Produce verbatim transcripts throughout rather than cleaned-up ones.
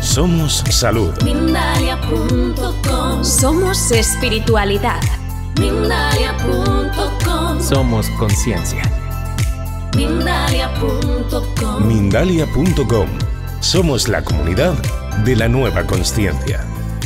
Somos salud. Mindalia punto com. Somos espiritualidad. Mindalia punto com. Somos conciencia. Mindalia punto com. Mindalia punto com. Somos la comunidad de la nueva consciencia.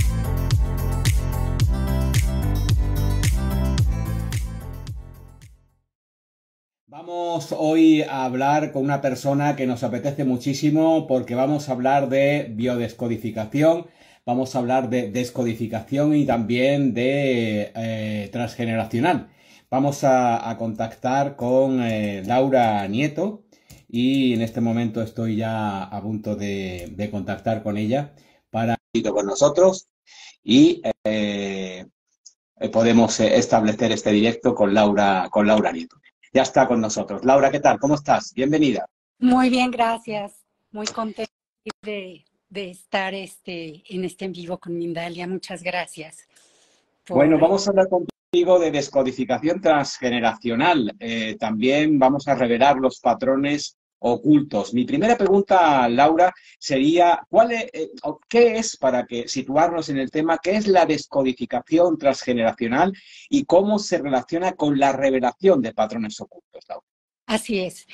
Vamos hoy a hablar con una persona que nos apetece muchísimo porque vamos a hablar de biodescodificación, vamos a hablar de descodificación y también de eh, transgeneracional. Vamos a, a contactar con eh, Laura Nieto y en este momento estoy ya a punto de, de contactar con ella para estar con nosotros y eh, podemos establecer este directo con Laura, con Laura Nieto. Ya está con nosotros. Laura, ¿qué tal? ¿Cómo estás? Bienvenida. Muy bien, gracias. Muy contenta de, de estar este, en este en vivo con Mindalia. Muchas gracias. Por... Bueno, vamos a hablar contigo de descodificación transgeneracional. Eh, también vamos a revelar los patrones ocultos. Mi primera pregunta, Laura, sería, ¿cuál es, eh, ¿qué es, para que situarnos en el tema, qué es la descodificación transgeneracional y cómo se relaciona con la revelación de patrones ocultos, Laura? Así es.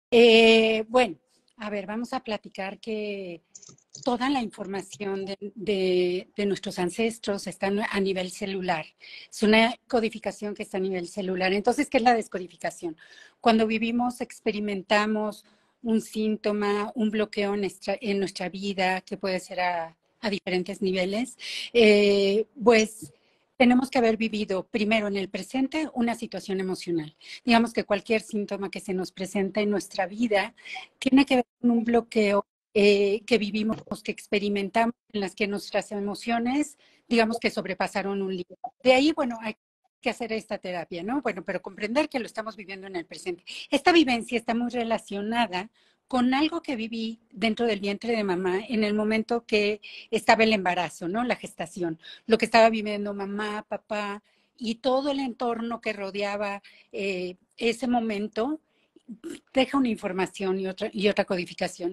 Eh, bueno, a ver, vamos a platicar que toda la información de, de, de nuestros ancestros está a nivel celular. Es una codificación que está a nivel celular. Entonces, ¿qué es la descodificación? Cuando vivimos, experimentamos un síntoma, un bloqueo en nuestra, en nuestra vida, que puede ser a, a diferentes niveles, eh, pues tenemos que haber vivido primero en el presente una situación emocional. Digamos que cualquier síntoma que se nos presenta en nuestra vida tiene que ver con un bloqueo eh, que vivimos, que experimentamos, en las que nuestras emociones, digamos que sobrepasaron un límite. De ahí, bueno, hay que hacer esta terapia, ¿no? Bueno, pero comprender que lo estamos viviendo en el presente. Esta vivencia está muy relacionada con algo que viví dentro del vientre de mamá en el momento que estaba el embarazo, ¿no? La gestación, lo que estaba viviendo mamá, papá y todo el entorno que rodeaba eh, ese momento deja una información y otra, y otra codificación.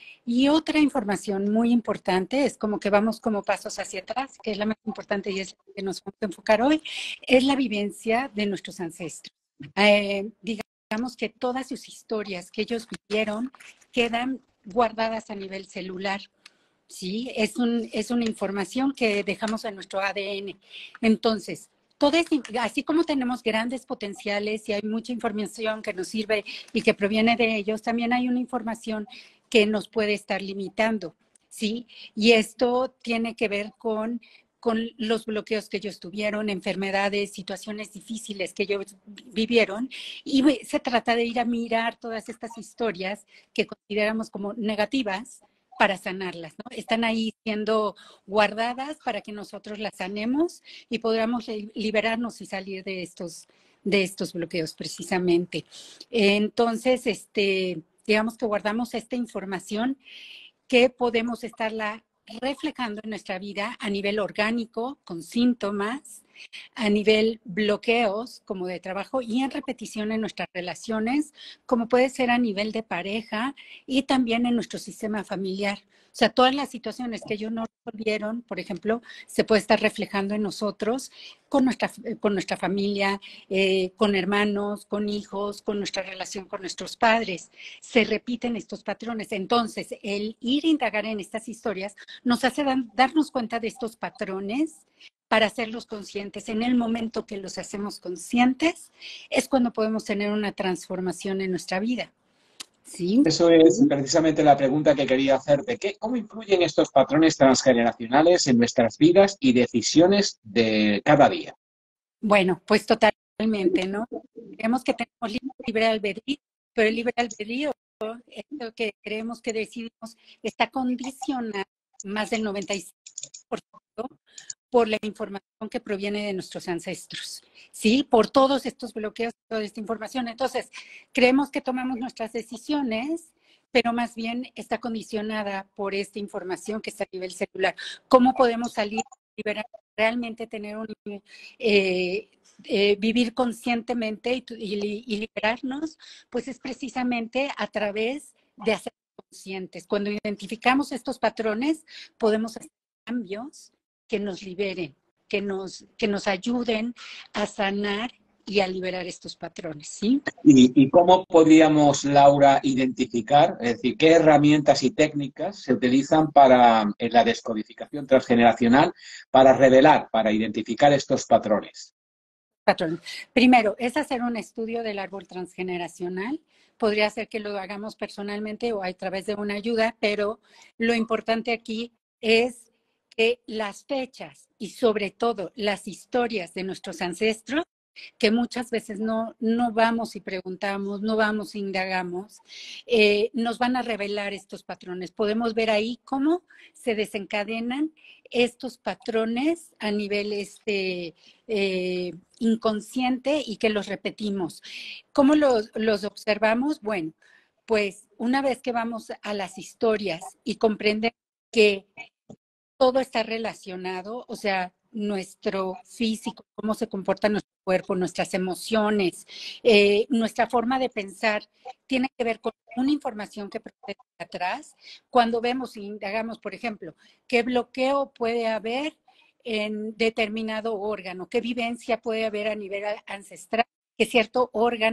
Y otra información muy importante, es como que vamos como pasos hacia atrás, que es la más importante y es la que nos vamos a enfocar hoy, es la vivencia de nuestros ancestros. Eh, digamos que todas sus historias que ellos vivieron quedan guardadas a nivel celular. ¿Sí? Es, un, es una información que dejamos en nuestro A D N. Entonces, todo es, así como tenemos grandes potenciales y hay mucha información que nos sirve y que proviene de ellos, también hay una información que nos puede estar limitando, ¿sí? Y esto tiene que ver con, con los bloqueos que ellos tuvieron, enfermedades, situaciones difíciles que ellos vivieron, y se trata de ir a mirar todas estas historias que consideramos como negativas para sanarlas, ¿no? Están ahí siendo guardadas para que nosotros las sanemos y podamos liberarnos y salir de estos, de estos bloqueos precisamente. Entonces, este... digamos que guardamos esta información que podemos estarla reflejando en nuestra vida a nivel orgánico, con síntomas, a nivel bloqueos como de trabajo y en repetición en nuestras relaciones, como puede ser a nivel de pareja y también en nuestro sistema familiar. O sea, todas las situaciones que ellos no resolvieron, por ejemplo, se puede estar reflejando en nosotros, con nuestra, con nuestra familia, eh, con hermanos, con hijos, con nuestra relación con nuestros padres. Se repiten estos patrones. Entonces, el ir a indagar en estas historias nos hace dan, darnos cuenta de estos patrones para hacerlos conscientes. En el momento que los hacemos conscientes, es cuando podemos tener una transformación en nuestra vida. ¿Sí? Eso es precisamente la pregunta que quería hacerte. ¿Qué, ¿Cómo influyen estos patrones transgeneracionales en nuestras vidas y decisiones de cada día? Bueno, pues totalmente, ¿no? Creemos que tenemos libre albedrío, pero el libre albedrío, esto que creemos que decidimos, está condicionado más del noventa y cinco por ciento por la información que proviene de nuestros ancestros, ¿sí? Por todos estos bloqueos, toda esta información. Entonces, creemos que tomamos nuestras decisiones, pero más bien está condicionada por esta información que está a nivel celular. ¿Cómo podemos salir, liberar, realmente tener un... Eh, eh, vivir conscientemente y, y, y liberarnos? Pues es precisamente a través de hacer conscientes. Cuando identificamos estos patrones, podemos hacer cambios que nos liberen, que nos, que nos ayuden a sanar y a liberar estos patrones, ¿sí? ¿Y, y cómo podríamos, Laura, identificar, es decir, qué herramientas y técnicas se utilizan para en la descodificación transgeneracional para revelar, para identificar estos patrones? Patrones. Primero, es hacer un estudio del árbol transgeneracional. Podría ser que lo hagamos personalmente o a través de una ayuda, pero lo importante aquí es que las fechas y sobre todo las historias de nuestros ancestros, que muchas veces no, no vamos y preguntamos, no vamos e indagamos, eh, nos van a revelar estos patrones. Podemos ver ahí cómo se desencadenan estos patrones a nivel este, eh, inconsciente y que los repetimos. ¿Cómo los, los observamos? Bueno, pues una vez que vamos a las historias y comprendemos que todo está relacionado, o sea, nuestro físico, cómo se comporta nuestro cuerpo, nuestras emociones, eh, nuestra forma de pensar, tiene que ver con una información que procede de atrás. Cuando vemos y indagamos, por ejemplo, qué bloqueo puede haber en determinado órgano, qué vivencia puede haber a nivel ancestral, que cierto órgano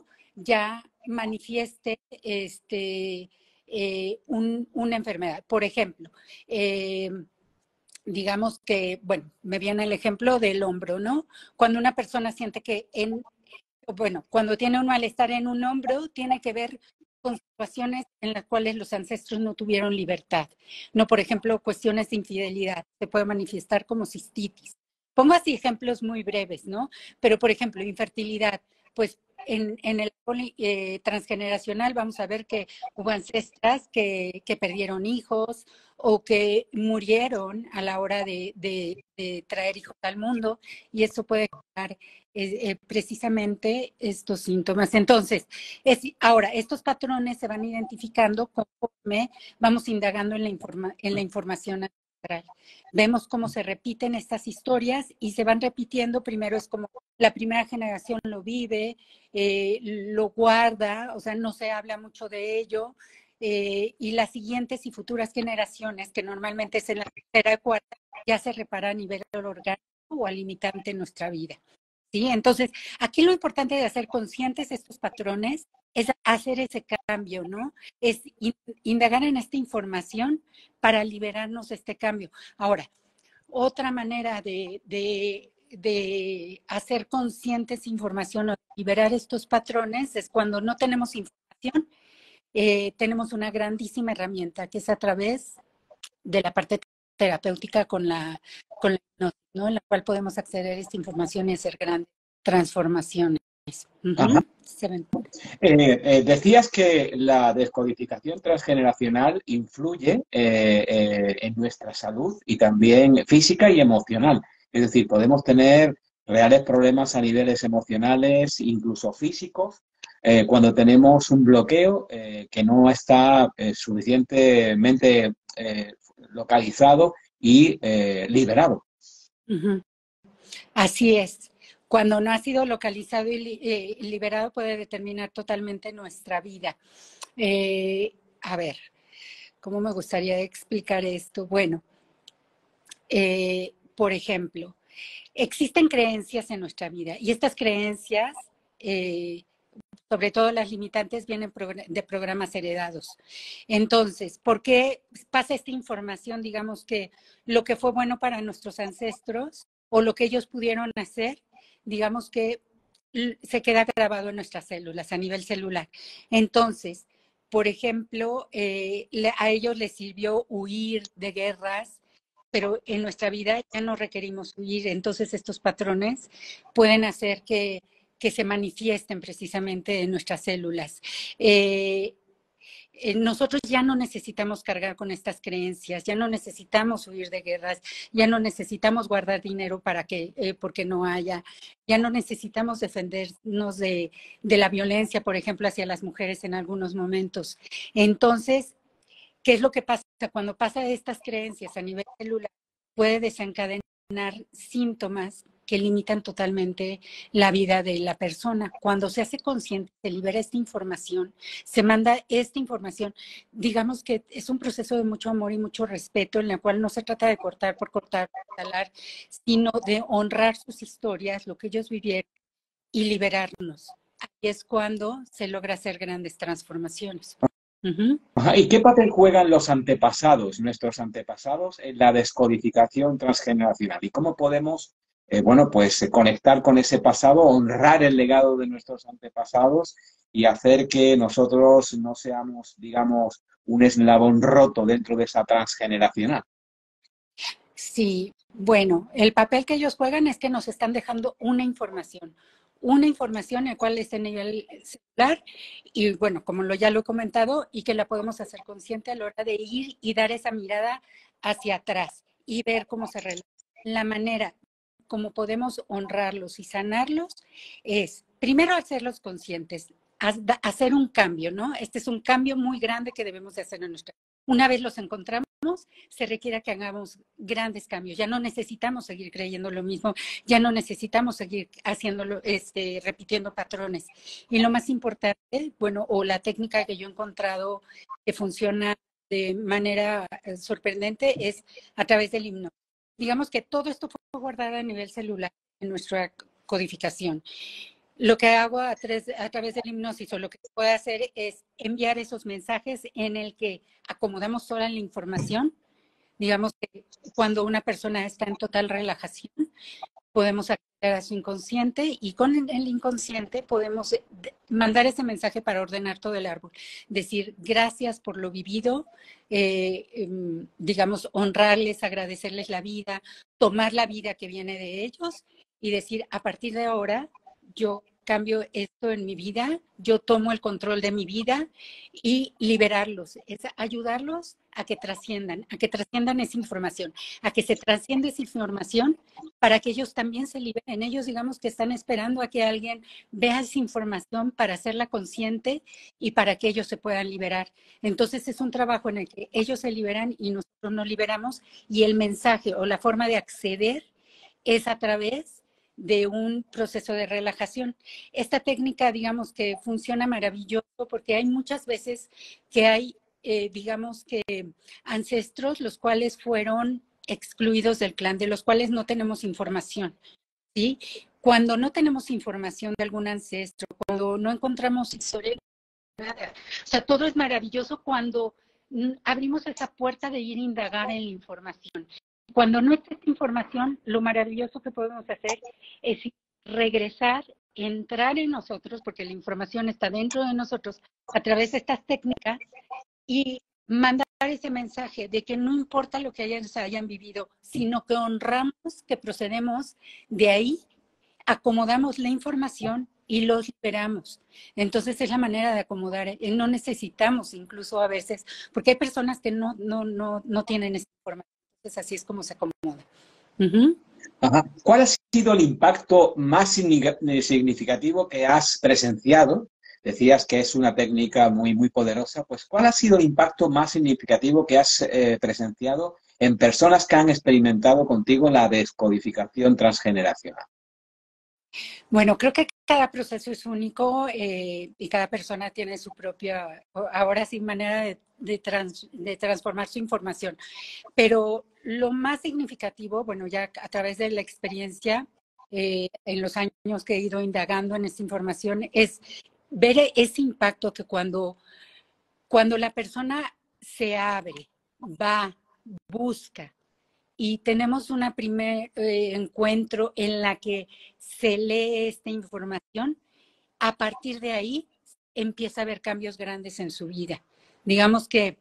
ya manifieste este, eh, un, una enfermedad. Por ejemplo, eh, digamos que, bueno, me viene el ejemplo del hombro, ¿no? Cuando una persona siente que, en, bueno, cuando tiene un malestar en un hombro, tiene que ver con situaciones en las cuales los ancestros no tuvieron libertad. No, por ejemplo, cuestiones de infidelidad. Se puede manifestar como cistitis. Pongo así ejemplos muy breves, ¿no? Pero, por ejemplo, infertilidad, pues en, en el eh, transgeneracional vamos a ver que hubo ancestras que, que perdieron hijos o que murieron a la hora de, de, de traer hijos al mundo, y eso puede crear eh, eh, precisamente estos síntomas. Entonces, es, ahora, estos patrones se van identificando conforme vamos indagando en la, informa, en la información ancestral. Vemos cómo se repiten estas historias y se van repitiendo. Primero es como la primera generación lo vive, eh, lo guarda, o sea, no se habla mucho de ello, eh, y las siguientes y futuras generaciones, que normalmente es en la tercera y cuarta, ya se repara a nivel orgánico o al limitante en nuestra vida. ¿Sí? Entonces, aquí lo importante de hacer conscientes estos patrones es hacer ese cambio, ¿no? Es indagar en esta información para liberarnos de este cambio. Ahora, otra manera de, de, de hacer conscientes información o liberar estos patrones es cuando no tenemos información, eh, tenemos una grandísima herramienta que es a través de la parte terapéutica con la, con la hipnosis, ¿no? En la cual podemos acceder a esta información y hacer grandes transformaciones. Uh-huh. eh, eh, decías que la descodificación transgeneracional influye eh, eh, en nuestra salud y también física y emocional. Es decir, podemos tener reales problemas a niveles emocionales, incluso físicos, eh, cuando tenemos un bloqueo eh, que no está eh, suficientemente eh, localizado y eh, liberado. Uh-huh. Así es. Cuando no ha sido localizado y li eh, liberado puede determinar totalmente nuestra vida. Eh, a ver, ¿cómo me gustaría explicar esto? Bueno, eh, por ejemplo, existen creencias en nuestra vida y estas creencias, eh, sobre todo las limitantes, vienen de programas heredados. Entonces, ¿por qué pasa esta información? Digamos que lo que fue bueno para nuestros ancestros o lo que ellos pudieron hacer, digamos que se queda grabado en nuestras células, a nivel celular. Entonces, por ejemplo, eh, a ellos les sirvió huir de guerras, pero en nuestra vida ya no requerimos huir. Entonces, estos patrones pueden hacer que, que se manifiesten precisamente en nuestras células. Eh, Eh, nosotros ya no necesitamos cargar con estas creencias, ya no necesitamos huir de guerras, ya no necesitamos guardar dinero para que, eh, porque no haya, ya no necesitamos defendernos de, de la violencia, por ejemplo, hacia las mujeres en algunos momentos. Entonces, ¿qué es lo que pasa? Cuando pasa estas creencias a nivel celular, puede desencadenar síntomas que limitan totalmente la vida de la persona. Cuando se hace consciente, se libera esta información, se manda esta información, digamos que es un proceso de mucho amor y mucho respeto, en el cual no se trata de cortar por cortar, por talar, sino de honrar sus historias, lo que ellos vivieron y liberarnos. Ahí es cuando se logra hacer grandes transformaciones. Uh-huh. ¿Y qué papel juegan los antepasados, nuestros antepasados, en la descodificación transgeneracional? ¿Y cómo podemos, eh, bueno, pues eh, conectar con ese pasado, honrar el legado de nuestros antepasados y hacer que nosotros no seamos, digamos, un eslabón roto dentro de esa transgeneracional? Sí, bueno, el papel que ellos juegan es que nos están dejando una información. Una información, el cual es a nivel celular, y bueno, como lo, ya lo he comentado, y que la podemos hacer consciente a la hora de ir y dar esa mirada hacia atrás y ver cómo se relaciona. La manera como podemos honrarlos y sanarlos es, primero, hacerlos conscientes, hacer un cambio, ¿no? Este es un cambio muy grande que debemos de hacer en nuestra vida. Una vez los encontramos, se requiere que hagamos grandes cambios. Ya no necesitamos seguir creyendo lo mismo, ya no necesitamos seguir haciéndolo, este, repitiendo patrones. Y lo más importante, bueno, o la técnica que yo he encontrado que funciona de manera sorprendente es a través del himno. Digamos que todo esto fue guardado a nivel celular en nuestra codificación. Lo que hago a, tres, a través del hipnosis o lo que puedo hacer es enviar esos mensajes en el que acomodamos toda la información. Digamos que cuando una persona está en total relajación, podemos acceder a su inconsciente y con el inconsciente podemos mandar ese mensaje para ordenar todo el árbol. Decir gracias por lo vivido, eh, eh, digamos honrarles, agradecerles la vida, tomar la vida que viene de ellos y decir a partir de ahora yo cambio esto en mi vida, yo tomo el control de mi vida y liberarlos, es ayudarlos a que trasciendan, a que trasciendan esa información, a que se trascienda esa información para que ellos también se liberen. Ellos, digamos, que están esperando a que alguien vea esa información para hacerla consciente y para que ellos se puedan liberar. Entonces es un trabajo en el que ellos se liberan y nosotros nos liberamos y el mensaje o la forma de acceder es a través de un proceso de relajación. Esta técnica, digamos, que funciona maravilloso porque hay muchas veces que hay, eh, digamos, que ancestros los cuales fueron excluidos del clan, de los cuales no tenemos información, ¿sí? Cuando no tenemos información de algún ancestro, cuando no encontramos historia, nada. O sea, todo es maravilloso cuando abrimos esa puerta de ir a indagar en la información. Cuando no existe información, lo maravilloso que podemos hacer es regresar, entrar en nosotros, porque la información está dentro de nosotros, a través de estas técnicas, y mandar ese mensaje de que no importa lo que ellos hayan vivido, sino que honramos que procedemos de ahí, acomodamos la información y los liberamos. Entonces es la manera de acomodar. No necesitamos incluso a veces, porque hay personas que no, no, no, no tienen esa información. Así es como se acomoda. Uh-huh. Ajá. ¿Cuál ha sido el impacto más significativo que has presenciado? Decías que es una técnica muy, muy poderosa. Pues, ¿cuál ha sido el impacto más significativo que has eh, presenciado en personas que han experimentado contigo la descodificación transgeneracional? Bueno, creo que cada proceso es único eh, y cada persona tiene su propia, ahora sí, manera de, de, trans, de transformar su información. Pero lo más significativo, bueno, ya a través de la experiencia, eh, en los años que he ido indagando en esta información, es ver ese impacto que cuando, cuando la persona se abre, va, busca, y tenemos un primer eh, encuentro en la que se lee esta información, a partir de ahí empieza a haber cambios grandes en su vida. Digamos que,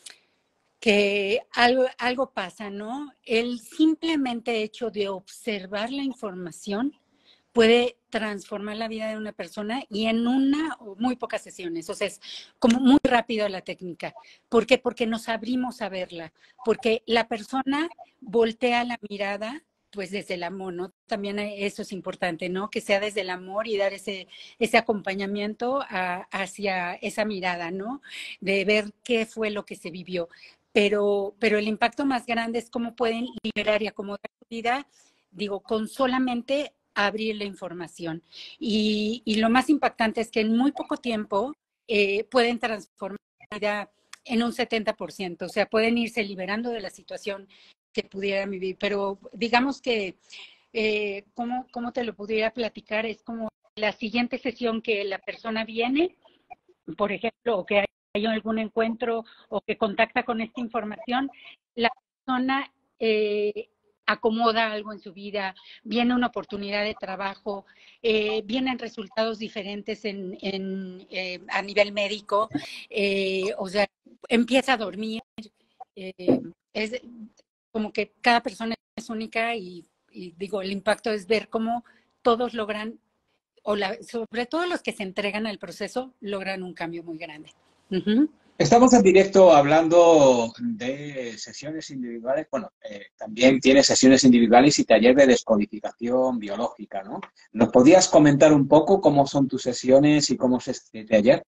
que algo, algo pasa, ¿no? El simplemente hecho de observar la información puede transformar la vida de una persona y en una o muy pocas sesiones. O sea, es como muy rápido la técnica. ¿Por qué? Porque nos abrimos a verla. Porque la persona voltea la mirada, pues desde el amor, ¿no? También eso es importante, ¿no? Que sea desde el amor y dar ese, ese acompañamiento a, hacia esa mirada, ¿no? De ver qué fue lo que se vivió. Pero, pero el impacto más grande es cómo pueden liberar y acomodar su vida digo, con solamente abrir la información. Y, y lo más impactante es que en muy poco tiempo eh, pueden transformar la vida en un setenta por ciento, o sea, pueden irse liberando de la situación que pudieran vivir. Pero digamos que, eh, ¿cómo, cómo te lo pudiera platicar? Es como la siguiente sesión que la persona viene, por ejemplo, o que hay algún encuentro o que contacta con esta información, la persona eh, acomoda algo en su vida, viene una oportunidad de trabajo, eh, vienen resultados diferentes en, en, eh, a nivel médico, eh, o sea, empieza a dormir, eh, es como que cada persona es única y, y digo, el impacto es ver cómo todos logran, o la, sobre todo los que se entregan al proceso, logran un cambio muy grande. Uh-huh. Estamos en directo hablando de sesiones individuales. Bueno, eh, también tiene sesiones individuales y taller de descodificación biológica, ¿no? ¿Nos podías comentar un poco cómo son tus sesiones y cómo es este taller?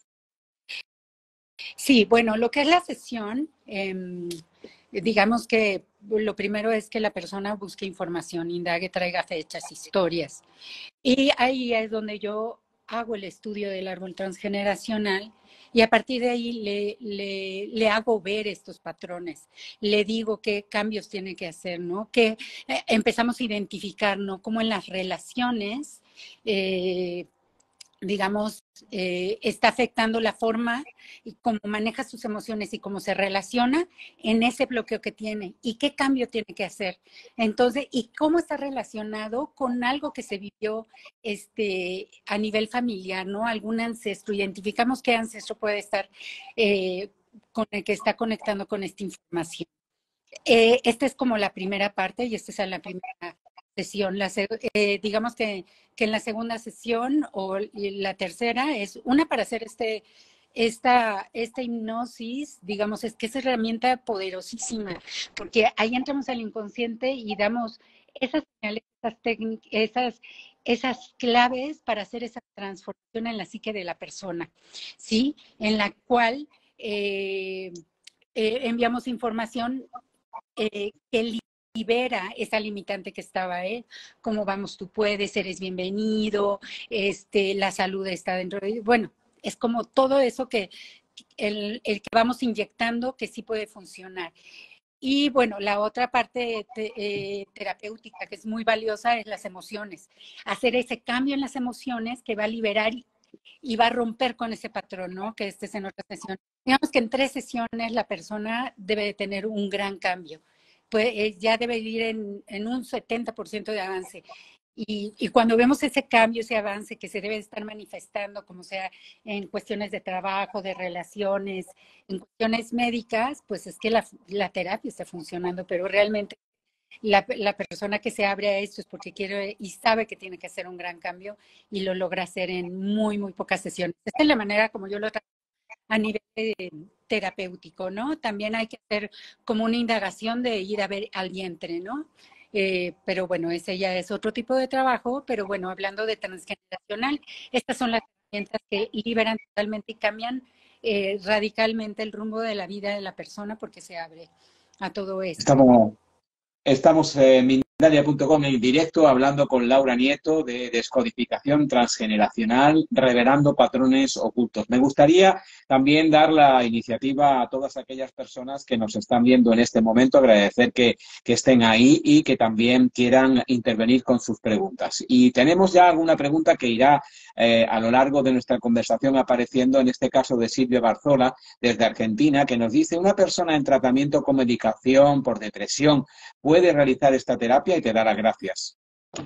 Sí, bueno, lo que es la sesión, eh, digamos que lo primero es que la persona busque información, indague, traiga fechas, historias. Y ahí es donde yo hago el estudio del árbol transgeneracional y a partir de ahí le, le, le hago ver estos patrones. Le digo qué cambios tiene que hacer, ¿no? Que eh, empezamos a identificar, ¿no? Cómo en las relaciones, eh, digamos, eh, está afectando la forma y cómo maneja sus emociones y cómo se relaciona en ese bloqueo que tiene y qué cambio tiene que hacer. Entonces, y cómo está relacionado con algo que se vivió este, a nivel familiar, ¿no? Algún ancestro. Identificamos qué ancestro puede estar eh, con el que está conectando con esta información. Eh, esta es como la primera parte y esta es la primera sesión. La, eh, digamos que, que en la segunda sesión o la tercera es una para hacer este, esta, esta hipnosis, digamos, es que es una herramienta poderosísima, porque ahí entramos al inconsciente y damos esas señales, esas técnicas, esas, esas claves para hacer esa transformación en la psique de la persona, ¿sí? En la cual eh, eh, enviamos información eh, que libera esa limitante que estaba, ¿eh? Como vamos, tú puedes, eres bienvenido, este, la salud está dentro de... Bueno, es como todo eso que el, el que vamos inyectando que sí puede funcionar. Y bueno, la otra parte te, eh, terapéutica que es muy valiosa es las emociones. Hacer ese cambio en las emociones que va a liberar y, y va a romper con ese patrón, ¿no? Que este es en otra sesión. Digamos que en tres sesiones la persona debe de tener un gran cambio. Pues ya debe ir en, en un setenta por ciento de avance. Y, y cuando vemos ese cambio, ese avance que se debe estar manifestando, como sea en cuestiones de trabajo, de relaciones, en cuestiones médicas, pues es que la, la terapia está funcionando, pero realmente la, la persona que se abre a esto es porque quiere y sabe que tiene que hacer un gran cambio y lo logra hacer en muy, muy pocas sesiones. Esta es la manera como yo lo trabajo a nivel eh, terapéutico, ¿no? También hay que hacer como una indagación de ir a ver al vientre, ¿no? Eh, pero bueno, ese ya es otro tipo de trabajo, pero bueno, hablando de transgeneracional, estas son las herramientas que liberan totalmente y cambian eh, radicalmente el rumbo de la vida de la persona porque se abre a todo esto. Estamos, estamos en Mindalia punto com en directo hablando con Laura Nieto de descodificación transgeneracional, revelando patrones ocultos. Me gustaría también dar la iniciativa a todas aquellas personas que nos están viendo en este momento, agradecer que, que estén ahí y que también quieran intervenir con sus preguntas. Y tenemos ya alguna pregunta que irá eh, a lo largo de nuestra conversación apareciendo, en este caso de Silvia Barzola, desde Argentina, que nos dice: ¿una persona en tratamiento con medicación por depresión puede realizar esta terapia? Y te da las gracias.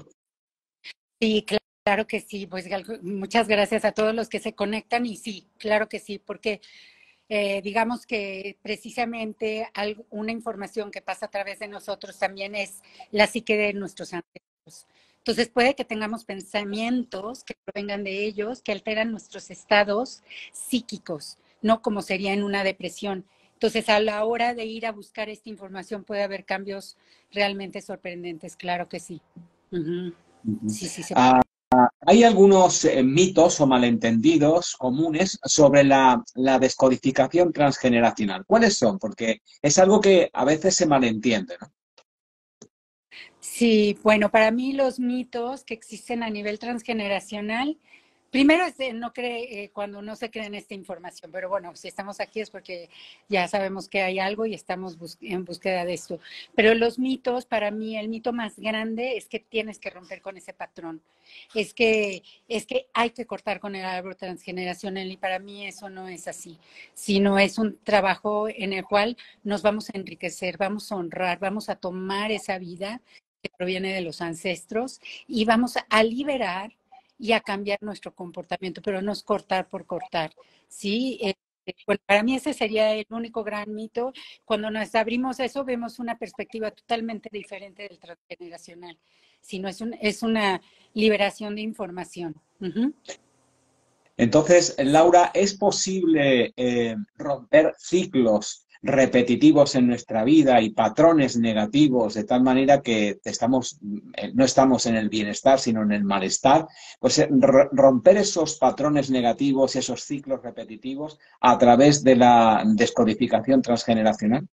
Sí, claro. Claro que sí, pues muchas gracias a todos los que se conectan y sí, claro que sí, porque eh, digamos que precisamente algo, una información que pasa a través de nosotros también es la psique de nuestros ancestros. Entonces puede que tengamos pensamientos que provengan de ellos, que alteran nuestros estados psíquicos, no como sería en una depresión. Entonces a la hora de ir a buscar esta información puede haber cambios realmente sorprendentes, claro que sí. Uh-huh. Uh-huh. Sí, sí, se puede. Ah. Hay algunos eh, mitos o malentendidos comunes sobre la, la descodificación transgeneracional. ¿Cuáles son? Porque es algo que a veces se malentiende, ¿no? Sí, bueno, para mí los mitos que existen a nivel transgeneracional, primero es de no cree, eh, cuando no se cree en esta información, pero bueno, si estamos aquí es porque ya sabemos que hay algo y estamos bus en búsqueda de esto. Pero los mitos, para mí, el mito más grande es que tienes que romper con ese patrón. Es que, es que hay que cortar con el árbol transgeneracional y para mí eso no es así, sino es un trabajo en el cual nos vamos a enriquecer, vamos a honrar, vamos a tomar esa vida que proviene de los ancestros y vamos a liberar y a cambiar nuestro comportamiento, pero no es cortar por cortar, ¿sí? Eh, bueno, para mí ese sería el único gran mito. Cuando nos abrimos eso, vemos una perspectiva totalmente diferente del transgeneracional, sino es, un, es una liberación de información. Uh-huh. Entonces, Laura, ¿es posible eh, romper ciclos repetitivos en nuestra vida y patrones negativos de tal manera que estamos, eh, no estamos en el bienestar, sino en el malestar? Pues eh, romper esos patrones negativos, esos ciclos repetitivos a través de la descodificación transgeneracional.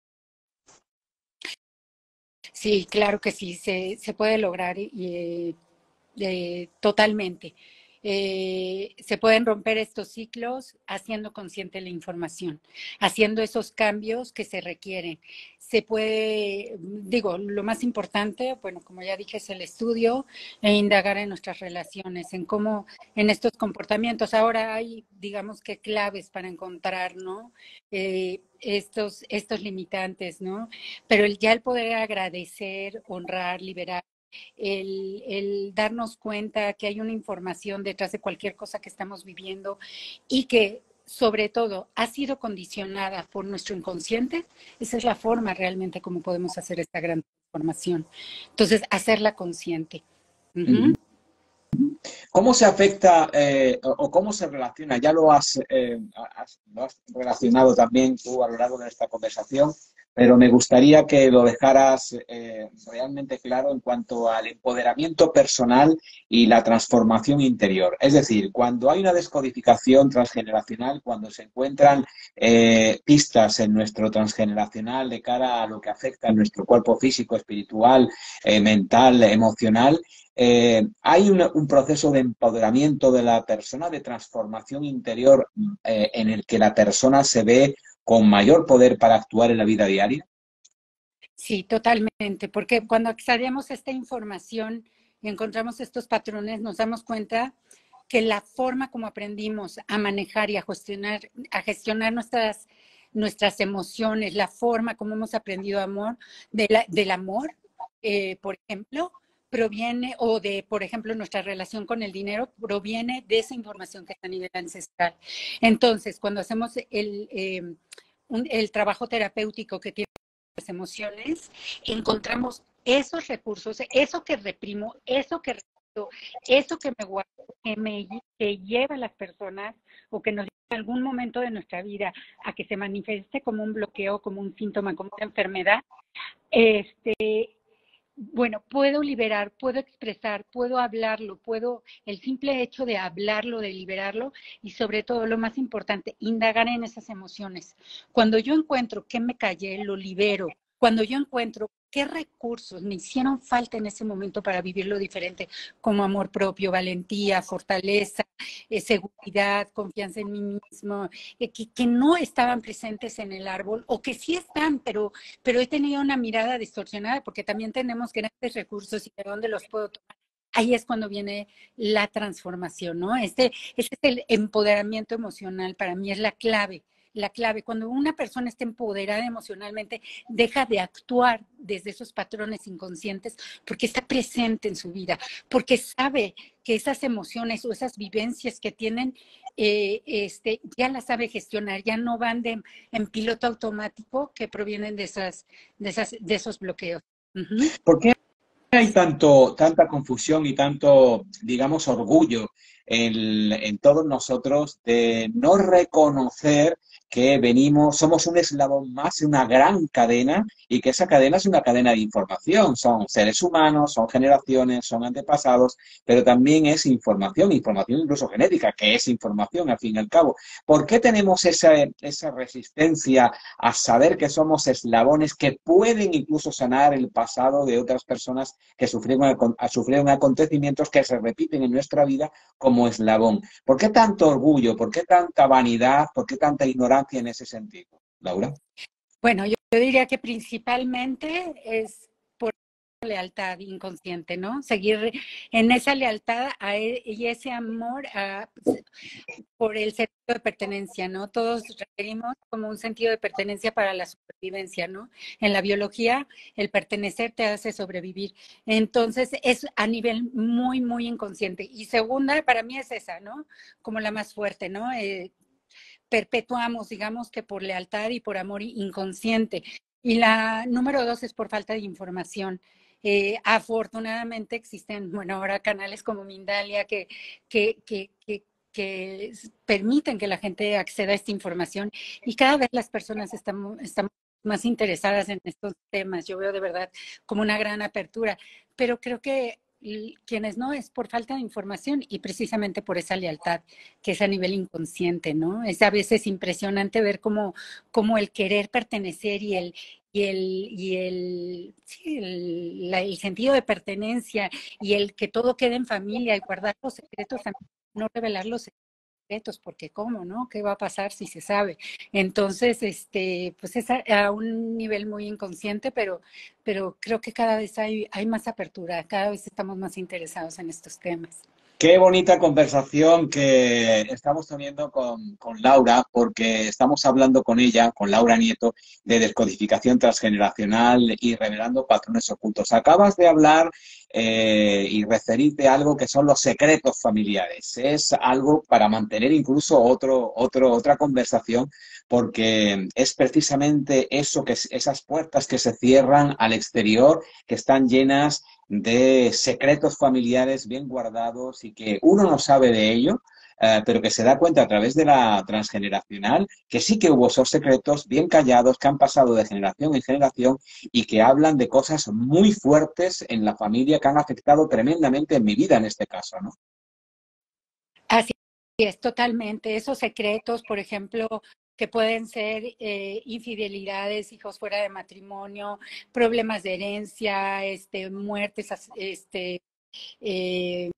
Sí, claro que sí, se, se puede lograr y, eh, totalmente. Eh, se pueden romper estos ciclos haciendo consciente la información, haciendo esos cambios que se requieren. Se puede, digo, lo más importante, bueno, como ya dije, es el estudio e indagar en nuestras relaciones, en cómo, en estos comportamientos. Ahora hay, digamos que claves para encontrar, ¿no? Eh, estos, estos limitantes, ¿no? Pero el, ya el poder agradecer, honrar, liberar, El, el, darnos cuenta que hay una información detrás de cualquier cosa que estamos viviendo y que sobre todo ha sido condicionada por nuestro inconsciente, esa es la forma realmente como podemos hacer esta gran transformación. Entonces, hacerla consciente. Uh-huh. ¿Cómo se afecta eh, o cómo se relaciona? Ya lo has, eh, has, lo has relacionado también tú a lo largo de esta conversación, pero me gustaría que lo dejaras eh, realmente claro en cuanto al empoderamiento personal y la transformación interior. Es decir, cuando hay una descodificación transgeneracional, cuando se encuentran eh, pistas en nuestro transgeneracional de cara a lo que afecta a nuestro cuerpo físico, espiritual, eh, mental, emocional, eh, hay un, un proceso de empoderamiento de la persona, de transformación interior eh, en el que la persona se ve con mayor poder para actuar en la vida diaria. Sí, totalmente, porque cuando accedemos a esta información y encontramos estos patrones, nos damos cuenta que la forma como aprendimos a manejar y a gestionar, a gestionar nuestras, nuestras emociones, la forma como hemos aprendido amor, de la, del amor, eh, por ejemplo, proviene, o de, por ejemplo, nuestra relación con el dinero, proviene de esa información que está a nivel ancestral. Entonces, cuando hacemos el, eh, un, el trabajo terapéutico que tiene las emociones, encontramos esos recursos, eso que reprimo, eso que repito, eso que me guardo, que me que lleva a las personas o que nos lleva en algún momento de nuestra vida a que se manifieste como un bloqueo, como un síntoma, como una enfermedad. Este, bueno, puedo liberar, puedo expresar, puedo hablarlo, puedo, el simple hecho de hablarlo, de liberarlo y sobre todo, lo más importante, indagar en esas emociones. Cuando yo encuentro que me callé, lo libero. Cuando yo encuentro qué recursos me hicieron falta en ese momento para vivirlo diferente, como amor propio, valentía, fortaleza, eh, seguridad, confianza en mí mismo, eh, que, que no estaban presentes en el árbol o que sí están, pero, pero he tenido una mirada distorsionada porque también tenemos grandes recursos y de dónde los puedo tomar. Ahí es cuando viene la transformación, ¿no? Este, este es el empoderamiento emocional, para mí es la clave. La clave, cuando una persona está empoderada emocionalmente, deja de actuar desde esos patrones inconscientes porque está presente en su vida, porque sabe que esas emociones o esas vivencias que tienen, eh, este, ya las sabe gestionar, ya no van de, en piloto automático que provienen de, esas, de, esas, de esos bloqueos. Uh-huh. ¿Por qué hay tanto, tanta confusión y tanto, digamos, orgullo en, en todos nosotros de no reconocer que venimos, somos un eslabón más en una gran cadena y que esa cadena es una cadena de información. Son seres humanos, son generaciones, son antepasados, pero también es información, información incluso genética, que es información al fin y al cabo. ¿Por qué tenemos esa, esa resistencia a saber que somos eslabones que pueden incluso sanar el pasado de otras personas que sufrieron, sufrieron acontecimientos que se repiten en nuestra vida como eslabón? ¿Por qué tanto orgullo? ¿Por qué tanta vanidad? ¿Por qué tanta ignorancia en ese sentido? Laura. Bueno, yo, yo diría que principalmente es por lealtad inconsciente, ¿no? Seguir en esa lealtad a e, y ese amor a, por el sentido de pertenencia, ¿no? Todos requerimos como un sentido de pertenencia para la supervivencia, ¿no? En la biología, el pertenecer te hace sobrevivir. Entonces, es a nivel muy, muy inconsciente. Y segunda, para mí es esa, ¿no? Como la más fuerte, ¿no? Eh, perpetuamos, digamos que por lealtad y por amor inconsciente. Y la número dos es por falta de información. Eh, afortunadamente existen, bueno, ahora canales como Mindalia que, que, que, que, que permiten que la gente acceda a esta información y cada vez las personas están, están más interesadas en estos temas. Yo veo de verdad como una gran apertura, pero creo que quienes no es por falta de información y precisamente por esa lealtad que es a nivel inconsciente, ¿no? Es a veces impresionante ver cómo, cómo el querer pertenecer y el y el y el, sí, el, la, el sentido de pertenencia y el que todo quede en familia y guardar los secretos, no revelar los secretos, porque cómo, ¿no? ¿Qué va a pasar si se sabe? Entonces, este, pues es a, a un nivel muy inconsciente, pero, pero creo que cada vez hay, hay más apertura, cada vez estamos más interesados en estos temas. Qué bonita conversación que estamos teniendo con, con Laura, porque estamos hablando con ella, con Laura Nieto, de descodificación transgeneracional y revelando patrones ocultos. Acabas de hablar eh, y referirte a algo que son los secretos familiares. Es algo para mantener incluso otro, otro, otra conversación, porque es precisamente eso, que esas puertas que se cierran al exterior, que están llenas de secretos familiares bien guardados y que uno no sabe de ello, eh, pero que se da cuenta a través de la transgeneracional que sí que hubo esos secretos bien callados que han pasado de generación en generación y que hablan de cosas muy fuertes en la familia que han afectado tremendamente en mi vida en este caso, ¿no? Así es, totalmente. Esos secretos, por ejemplo, que pueden ser eh, infidelidades, hijos fuera de matrimonio, problemas de herencia, este, muertes, este, eh,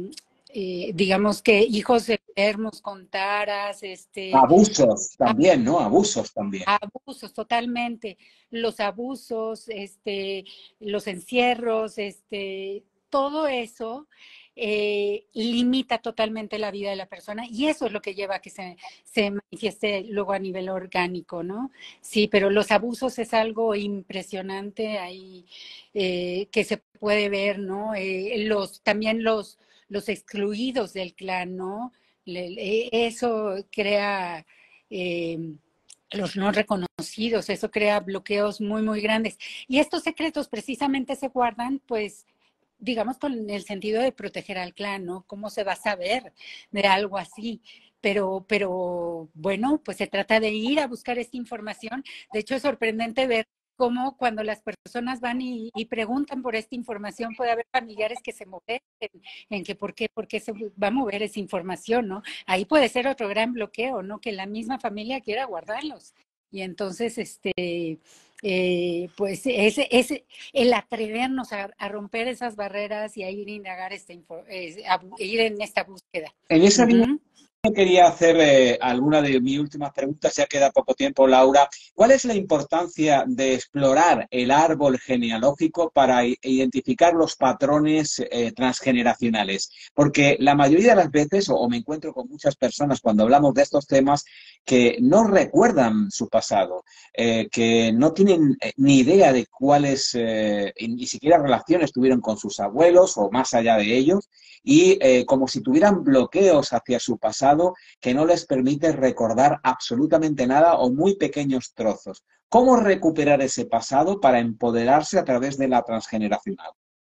eh, digamos que hijos enfermos con taras, este, abusos también, ¿no? Abusos también. Abusos, totalmente. Los abusos, este, los encierros, este, todo eso eh, limita totalmente la vida de la persona y eso es lo que lleva a que se, se manifieste luego a nivel orgánico, ¿no? Sí, pero los abusos es algo impresionante ahí eh, que se puede ver, ¿no? Eh, los, también los, los excluidos del clan, ¿no? Le, eso crea... Eh, los no reconocidos, eso crea bloqueos muy, muy grandes. Y estos secretos precisamente se guardan, pues, digamos, con el sentido de proteger al clan, ¿no? ¿Cómo se va a saber de algo así? Pero, pero, bueno, pues se trata de ir a buscar esta información. De hecho, es sorprendente ver cómo cuando las personas van y, y preguntan por esta información, puede haber familiares que se mueven en, en que por qué, por qué se va a mover esa información, ¿no? Ahí puede ser otro gran bloqueo, ¿no? Que la misma familia quiera guardarlos. Y entonces, este, eh, pues es, es el atrevernos a, a romper esas barreras y a ir a indagar, esta info, eh, a ir en esta búsqueda. En esa línea, Uh-huh. quería hacer eh, alguna de mis últimas preguntas, ya queda poco tiempo, Laura. ¿Cuál es la importancia de explorar el árbol genealógico para identificar los patrones eh, transgeneracionales? Porque la mayoría de las veces, o, o me encuentro con muchas personas cuando hablamos de estos temas, que no recuerdan su pasado, eh, que no tienen eh, ni idea de cuáles, eh, ni siquiera relaciones tuvieron con sus abuelos o más allá de ellos, y eh, como si tuvieran bloqueos hacia su pasado que no les permite recordar absolutamente nada o muy pequeños trozos. ¿Cómo recuperar ese pasado para empoderarse a través de la transgeneracional?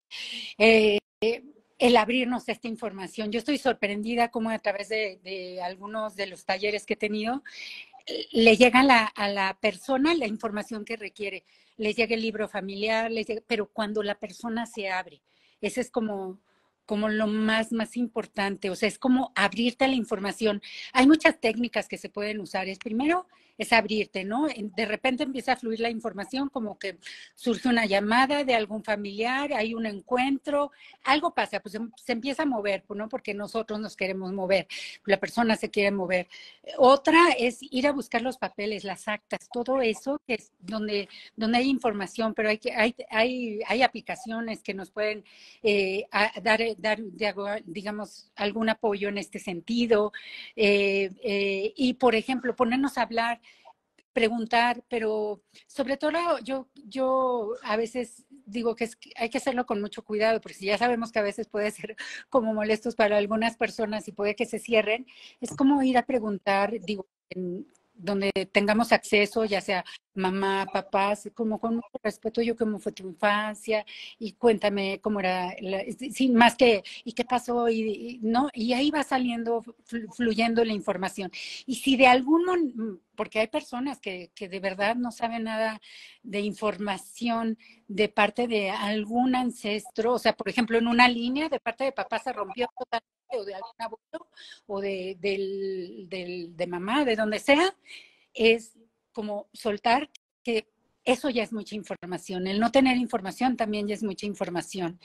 Eh, el abrirnos a esta información. Yo estoy sorprendida como a través de, de algunos de los talleres que he tenido, le llega a la, a la persona la información que requiere. Le llega el libro familiar, le llega, pero cuando la persona se abre, ese es como, como lo más, más importante. O sea, es como abrirte a la información. Hay muchas técnicas que se pueden usar. Es primero, es abrirte, ¿no? De repente empieza a fluir la información, como que surge una llamada de algún familiar, hay un encuentro, algo pasa, pues se, se empieza a mover, ¿no? Porque nosotros nos queremos mover, la persona se quiere mover. Otra es ir a buscar los papeles, las actas, todo eso que es donde, donde hay información, pero hay, que, hay, hay, hay aplicaciones que nos pueden eh, a, dar, dar, digamos, algún apoyo en este sentido. Eh, eh, y, por ejemplo, ponernos a hablar, preguntar, pero sobre todo yo, yo a veces digo que es, hay que hacerlo con mucho cuidado, porque si ya sabemos que a veces puede ser como molestos para algunas personas y puede que se cierren, es como ir a preguntar, digo, en, donde tengamos acceso, ya sea mamá, papás, como con mucho respeto, yo cómo fue tu infancia, y cuéntame cómo era, la, sin más que, y qué pasó, y, y, ¿no? Y ahí va saliendo, fluyendo la información. Y si de algún, porque hay personas que, que de verdad no saben nada de información de parte de algún ancestro, o sea, por ejemplo, en una línea de parte de papá se rompió totalmente, o de algún abuelo, o de, del, del, de mamá, de donde sea, es como soltar que eso ya es mucha información. El no tener información también ya es mucha información.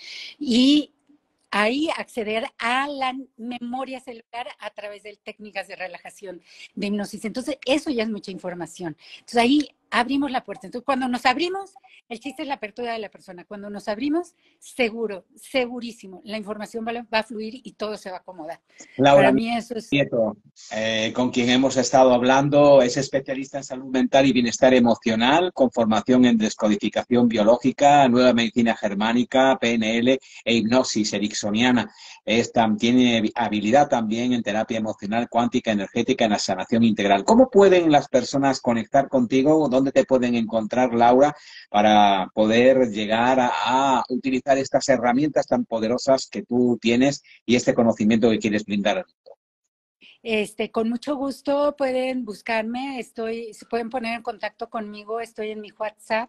Y ahí acceder a la memoria celular a través de técnicas de relajación, de hipnosis. Entonces, eso ya es mucha información. Entonces, ahí abrimos la puerta. Entonces, cuando nos abrimos, el chiste es la apertura de la persona. Cuando nos abrimos, seguro, segurísimo, la información va, va a fluir y todo se va a acomodar. Laura Para mí eso es... Nieto, eh, con quien hemos estado hablando, es especialista en salud mental y bienestar emocional, con formación en descodificación biológica, nueva medicina germánica, P N L e hipnosis ericksoniana. Es, tiene habilidad también en terapia emocional, cuántica, energética, en la sanación integral. ¿Cómo pueden las personas conectar contigo? ¿Dónde te pueden encontrar, Laura, para poder llegar a, a utilizar estas herramientas tan poderosas que tú tienes y este conocimiento que quieres brindar al mundo? Este, con mucho gusto pueden buscarme, estoy, se pueden poner en contacto conmigo, estoy en mi WhatsApp,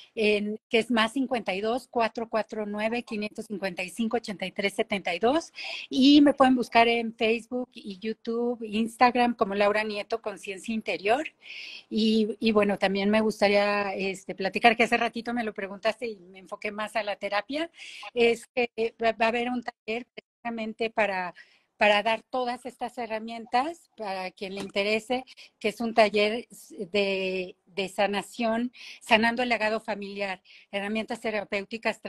en, que es más cincuenta y dos, cuatrocientos cuarenta y nueve, quinientos cincuenta y cinco, ochenta y tres setenta y dos, y me pueden buscar en Facebook y YouTube, Instagram como Laura Nieto Conciencia Interior. Y, y bueno, también me gustaría este, platicar, que hace ratito me lo preguntaste y me enfoqué más a la terapia, es que va a haber un taller precisamente para para dar todas estas herramientas para quien le interese, que es un taller de, de sanación, sanando el legado familiar, herramientas terapéuticas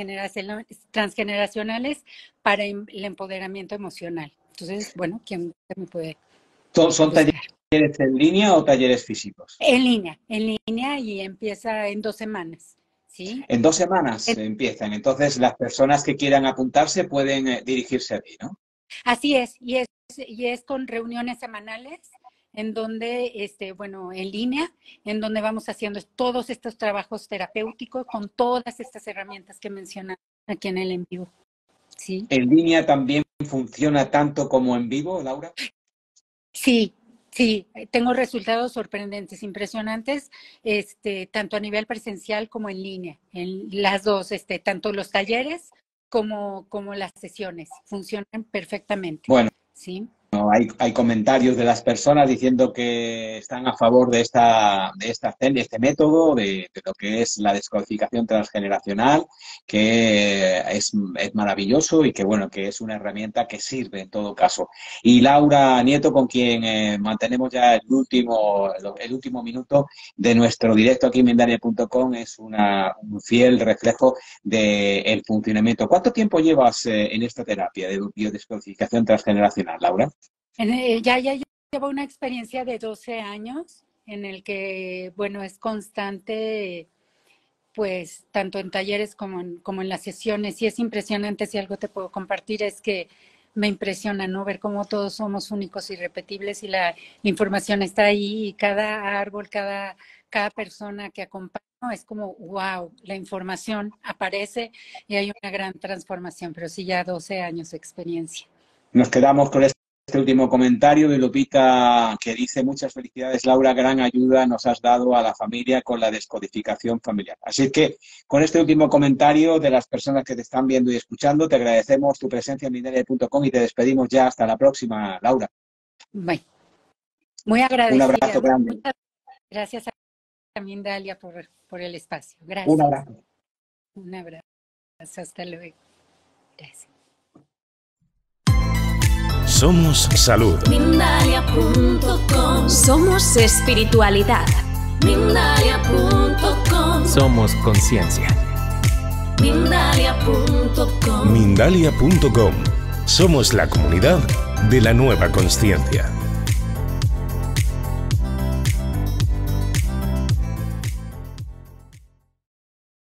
transgeneracionales para el empoderamiento emocional. Entonces, bueno, ¿quién me puede ¿Son, son talleres en línea o talleres físicos? En línea, en línea, y empieza en dos semanas. ¿Sí? En dos semanas en, empiezan. Entonces, las personas que quieran apuntarse pueden eh, dirigirse a ti, ¿no? Así es, y es, y es con reuniones semanales, en donde, este, bueno, en línea, en donde vamos haciendo todos estos trabajos terapéuticos con todas estas herramientas que mencioné aquí en el en vivo. ¿Sí? ¿En línea también funciona tanto como en vivo, Laura? Sí, sí, tengo resultados sorprendentes, impresionantes, este, tanto a nivel presencial como en línea, en las dos, este, tanto los talleres como, como las sesiones, funcionan perfectamente. Bueno, ¿sí? Hay, hay comentarios de las personas diciendo que están a favor de esta, de esta, de este método, de, de lo que es la descodificación transgeneracional, que es, es maravilloso y que bueno, que es una herramienta que sirve en todo caso. Y Laura Nieto, con quien eh, mantenemos ya el último, el último minuto de nuestro directo aquí en Mindalia punto com, es una, un fiel reflejo del funcionamiento. ¿Cuánto tiempo llevas eh, en esta terapia de biodescodificación transgeneracional, Laura? Ya, ya llevo una experiencia de doce años en el que, bueno, es constante, pues, tanto en talleres como en, como en las sesiones. Y es impresionante, si algo te puedo compartir, es que me impresiona, ¿no? Ver cómo todos somos únicos y irrepetibles y la información está ahí y cada árbol, cada, cada persona que acompaña es como, wow, la información aparece y hay una gran transformación, pero sí ya doce años de experiencia. Nos quedamos con este último comentario de Lupita, que dice: muchas felicidades, Laura, gran ayuda nos has dado a la familia con la descodificación familiar. Así que con este último comentario de las personas que te están viendo y escuchando, te agradecemos tu presencia en Mindalia punto com y te despedimos ya. Hasta la próxima, Laura. Bueno, muy agradecida. Un abrazo grande. Muchas gracias a Mindalia por, por el espacio. Gracias. Un abrazo. Un abrazo. Hasta luego. Gracias. Somos salud. Mindalia punto com. Somos espiritualidad. Mindalia punto com. Somos conciencia. Mindalia punto com. Mindalia punto com. Somos la comunidad de la nueva consciencia.